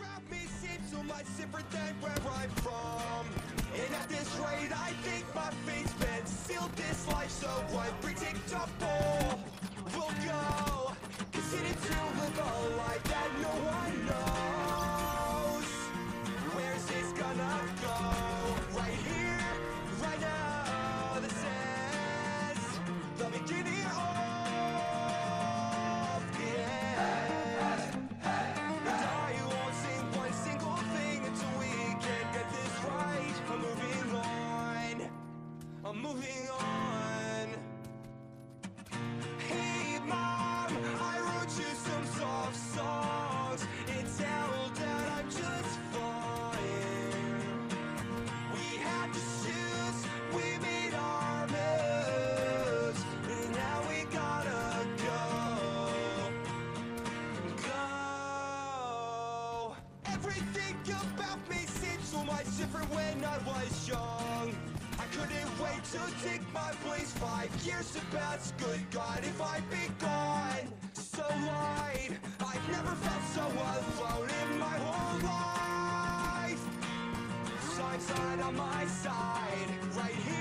around me seems so much different than where I'm from. And at this rate, I think my fate's been sealed. This life so unpredictable. We'll go, consider to live a life that no one knows. Where's this gonna go? Right here, right now. This is the beginning of the end. And I won't sing one single thing until we can get this right. I'm moving on. I'm moving on. Hey mom, I wrote you some soft songs. It's held that I'm just fine. We had to choose, we made our moves, and now we gotta go. Everything about me seemed so much different when I was young. I couldn't wait to take my place. 5 years to pass, good God, if I'd be gone. So light, I've never felt so alone in my whole life. Sunshine on my side, right here.